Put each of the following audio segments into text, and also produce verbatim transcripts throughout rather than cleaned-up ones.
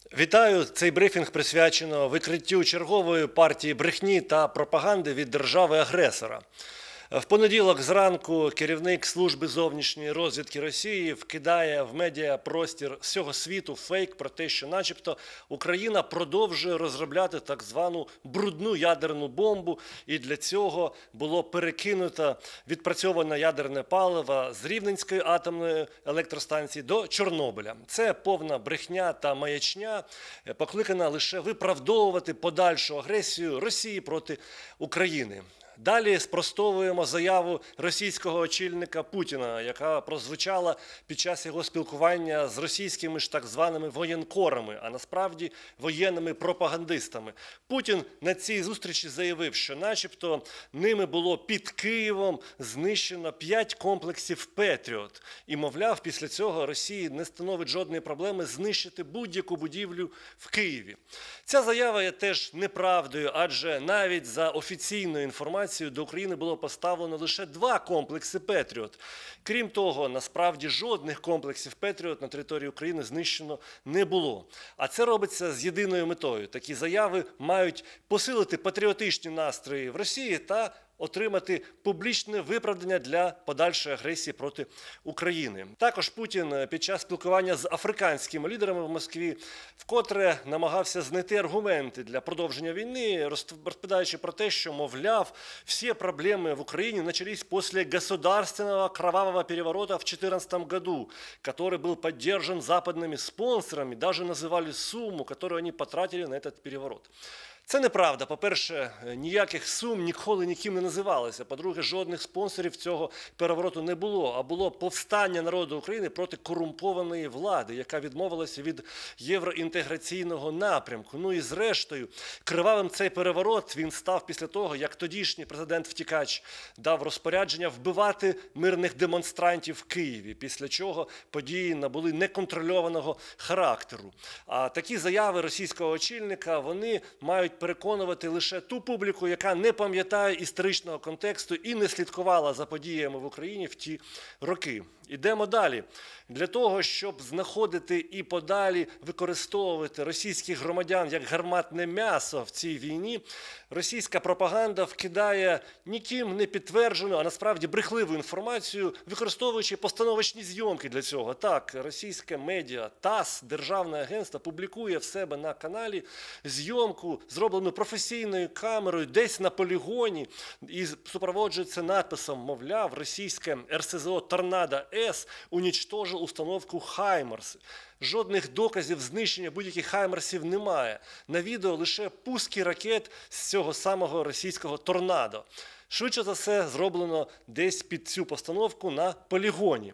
Вітаю! Цей брифінг присвячено викриттю чергової партії брехні та пропаганди від держави-агресора. В понеділок зранку керівник служби зовнішньої розвідки Росії вкидає в медіапростір всього світу фейк про те, що начебто Україна продовжує розробляти так звану брудну ядерну бомбу, і для цього було перекинуто відпрацьоване ядерне паливо з Рівненської атомної електростанції до Чорнобиля. Це повна брехня та маячня, покликана лише виправдовувати подальшу агресію Росії проти України. Далі спростовуємо заяву російського очільника Путіна, яка прозвучала під час його спілкування з російськими ж так званими воєнкорами, а насправді воєнними пропагандистами. Путін на цій зустрічі заявив, що начебто ними було під Києвом знищено п'ять комплексів «Петріот». І, мовляв, після цього Росії не становить жодної проблеми знищити будь-яку будівлю в Києві. Ця заява є теж неправдою, адже навіть за офіційною інформацією до України було поставлено лише два комплекси «Петріот». Крім того, насправді жодних комплексів «Петріот» на території України знищено не було. А це робиться з єдиною метою. Такі заяви мають посилити патріотичні настрої в Росії та отримати публічне виправдання для подальшої агресії проти України. Також Путін під час спілкування з африканськими лідерами в Москві вкотре намагався знайти аргументи для продовження війни, розповідаючи про те, що, мовляв, всі проблеми в Україні начались після государственного кровавого переворота в две тысячи четырнадцатом году, который был поддержан западными спонсорами, даже называли сумму, которую они потратили на этот переворот. Це неправда. По-перше, ніяких сум ніколи ніким не називалося. По-друге, жодних спонсорів цього перевороту не було, а було повстання народу України проти корумпованої влади, яка відмовилася від євроінтеграційного напрямку. Ну і зрештою, кривавим цей переворот він став після того, як тодішній президент-втікач дав розпорядження вбивати мирних демонстрантів в Києві, після чого події набули неконтрольованого характеру. А такі заяви російського очільника, вони мають переконувати лише ту публіку, яка не пам'ятає історичного контексту і не слідкувала за подіями в Україні в ті роки. Ідемо далі. Для того, щоб знаходити і подалі використовувати російських громадян як гарматне м'ясо в цій війні, російська пропаганда вкидає ніким не підтверджену, а насправді брехливу інформацію, використовуючи постановочні зйомки для цього. Так, російське медіа ТАСС, державне агентство, публікує в себе на каналі зйомку, зроблену професійною камерою, десь на полігоні, і супроводжується надписом, мовляв, російське ер ес зе о «Торнадо-С» уничтожив установку «Хаймарс». Жодних доказів знищення будь-яких «Хаймарсів» немає. На відео лише пуски ракет з цього самого російського «Торнадо». Швидше за все, зроблено десь під цю постановку на полігоні.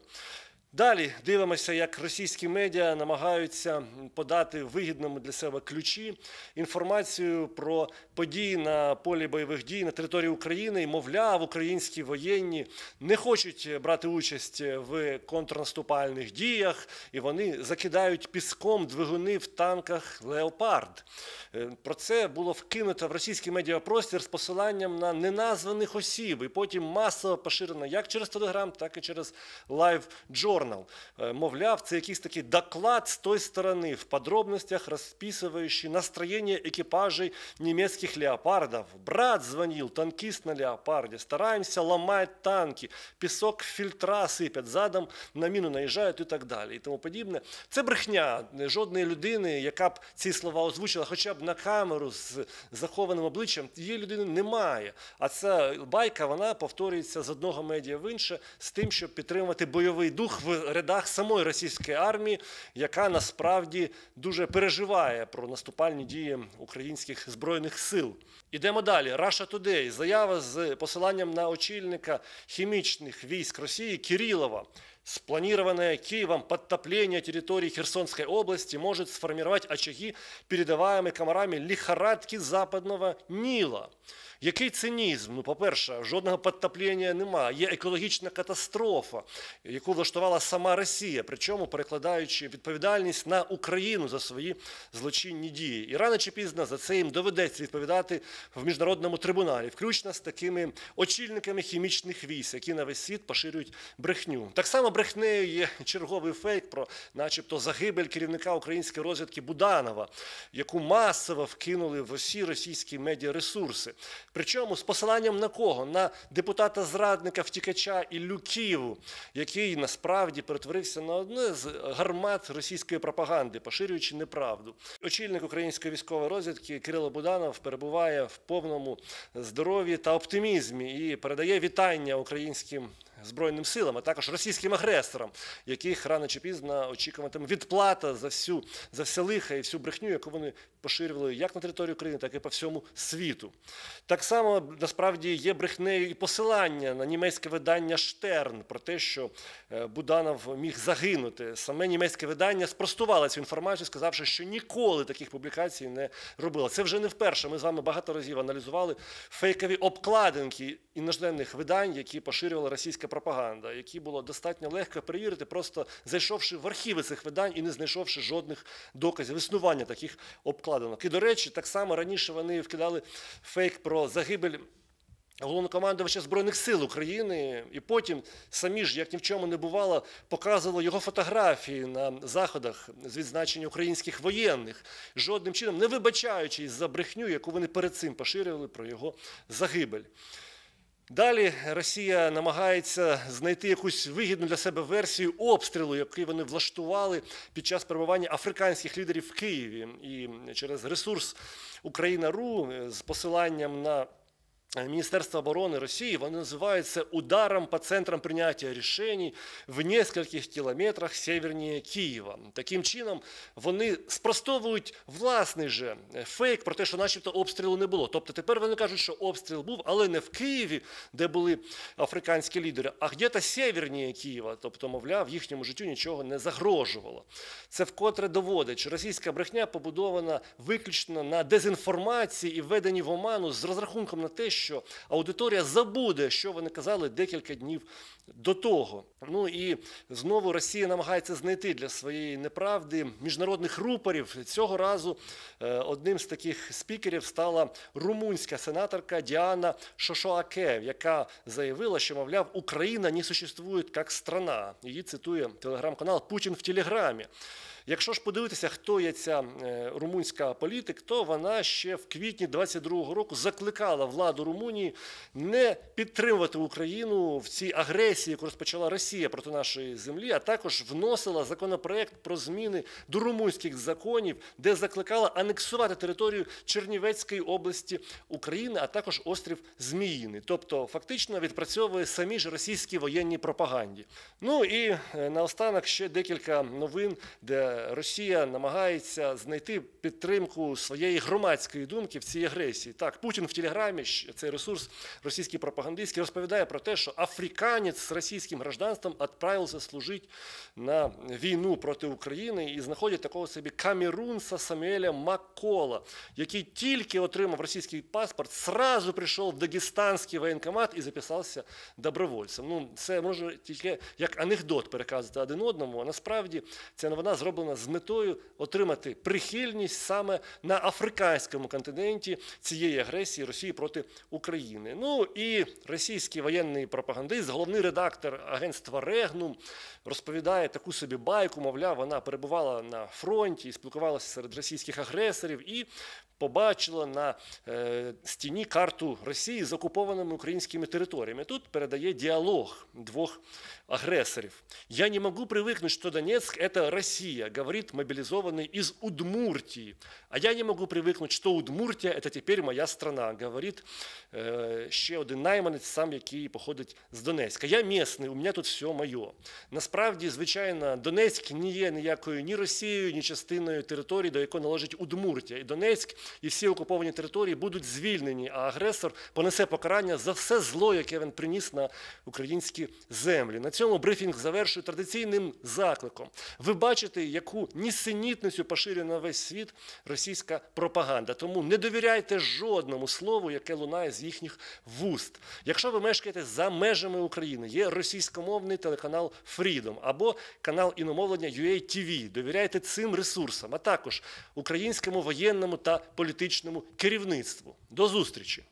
Далі дивимося, як російські медіа намагаються подати вигідному для себе ключі інформацію про події на полі бойових дій на території України. І, мовляв, українські воєнні не хочуть брати участь в контрнаступальних діях, і вони закидають піском двигуни в танках «Леопард». Про це було вкинуто в російський медіапростір з посиланням на неназваних осіб, і потім масово поширено як через Телеграм, так і через LiveJournal. Мовляв, це якийсь такий доклад з той сторони, в подробностях розписуючи настроєння екіпажей німецьких «Леопардов». Брат дзвонив, танкіст на «Леопарді», стараємося ламати танки, пісок в фільтра сипять, задом на міну наїжджають і так далі, і тому подібне. Це брехня. Жодної людини, яка б ці слова озвучила хоча б на камеру з захованим обличчям, її людини немає. А ця байка, вона повторюється з одного медіа в інше, з тим, щоб підтримувати бойовий дух в рядах самої російської армії, яка насправді дуже переживає про наступальні дії українських збройних сил. Ідемо далі. Russia Today. Заява з посиланням на очільника хімічних військ Росії Кириллова. Спланированное Киевом подтопление территории Херсонской области может сформировать очаги, передаваемые комарами лихорадки Западного Нила. Який цинізм? Ну, по-перше, жодного підтоплення немає. Є екологічна катастрофа, яку влаштувала сама Росія, причому перекладаючи відповідальність на Україну за свої злочинні дії. І рано чи пізно за це їм доведеться відповідати в міжнародному трибуналі, включно з такими очільниками хімічних військ, які на весь світ поширюють брехню. Так само брехнею є черговий фейк про начебто загибель керівника української розвідки Буданова, яку масово вкинули в усі російські медіаресурси. Причому з посиланням на кого? На депутата-зрадника-втікача Іллю Києву, який насправді перетворився на одне з гармат російської пропаганди, поширюючи неправду. Очільник української військової розвідки Кирило Буданов перебуває в повному здоров'ї та оптимізмі і передає вітання українським Збройним силам, а також російським агресорам, яких рано чи пізно очікуватиме відплата за всю, за все лихо і всю брехню, яку вони поширювали як на території України, так і по всьому світу. Так само, насправді, є брехнею і посилання на німецьке видання «Штерн» про те, що Буданов міг загинути. Саме німецьке видання спростувало цю інформацію, сказавши, що ніколи таких публікацій не робило. Це вже не вперше. Ми з вами багато разів аналізували фейкові обкладинки іноземних видань, які поширювала російська пропаганда, які було достатньо легко перевірити, просто зайшовши в архіви цих видань і не знайшовши жодних доказів існування таких обкладинок. І, до речі, так само раніше вони вкидали фейк про загибель головнокомандувача Збройних сил України, і потім самі ж, як ні в чому не бувало, показували його фотографії на заходах з відзначення українських воєнних, жодним чином не вибачаючись за брехню, яку вони перед цим поширювали про його загибель. Далі Росія намагається знайти якусь вигідну для себе версію обстрілу, який вони влаштували під час перебування африканських лідерів в Києві. І через ресурс Україна.ру з посиланням на Министерство обороны России, вони називають це ударом по центрам прийняття рішень в нескольких кілометрах северніше Києва. Таким чином, вони спростовують власний же фейк про те, що начебто обстрілу не було. Тобто тепер вони кажуть, що обстріл був, але не в Києві, де були африканські лідери, а где-то северніше Києва. Тобто, мовляв, їхньому життю нічого не загрожувало. Це вкотре доводить, що російська брехня побудована виключно на дезінформації і введенні в оману з розрахунком на те, що що аудиторія забуде, що вони казали декілька днів до того. Ну і знову Росія намагається знайти для своєї неправди міжнародних рупорів. Цього разу одним з таких спікерів стала румунська сенаторка Діана Шошоаке, яка заявила, що, мовляв, Україна не существує як страна. Її цитує телеграм-канал «Путін в Телеграмі». Якщо ж подивитися, хто є ця румунська політик, то вона ще в квітні двадцять другого року закликала владу Румунії не підтримувати Україну в цій агресії, яку розпочала Росія проти нашої землі, а також вносила законопроект про зміни до румунських законів, де закликала анексувати територію Чернівецької області України, а також острів Зміїний. Тобто, фактично відпрацьовує самі ж російські воєнні пропаганді. Ну і наостанок ще декілька новин, де Росія намагається знайти підтримку своєї громадської думки в цій агресії. Так, Путін в Телеграмі, цей ресурс російський пропагандистський, розповідає про те, що африканець з російським гражданством відправився служити на війну проти України і знаходять такого собі камерунця Самуеля Маккола, який тільки отримав російський паспорт, сразу прийшов в дагестанський воєнкомат і записався добровольцем. Ну, це може тільки як анекдот переказувати один одному, а насправді ця новина зроблена з метою отримати прихильність саме на африканському континенті цієї агресії Росії проти України. Ну і російський воєнний пропагандист, головний редактор агентства Регнум, розповідає таку собі байку, мовляв, вона перебувала на фронті і спілкувалася серед російських агресорів і побачила на е, стіні карту Росії з окупованими українськими територіями. Тут передає діалог двох агресорів. «Я не могу привыкнуть, что Донецк – это Россия», говорит мобилизованный из Удмуртии. «А я не могу привыкнуть, что Удмуртия – это теперь моя страна», говорит е, ще один найманець, сам який походить з Донецька. «Я місний, у мене тут все моє». Насправді, звичайно, Донецьк не є ніякою ні Росією, ні частиною території, до якої належить Удмуртія. І Донецьк і всі окуповані території будуть звільнені, а агресор понесе покарання за все зло, яке він приніс на українські землі. На цьому брифінг завершую традиційним закликом. Ви бачите, яку нісенітницю поширює на весь світ російська пропаганда. Тому не довіряйте жодному слову, яке лунає з їхніх вуст. Якщо ви мешкаєте за межами України, є російськомовний телеканал Freedom або канал іномовлення ю ей ті ві. Довіряйте цим ресурсам, а також українському воєнному та політичному керівництву. До зустрічі!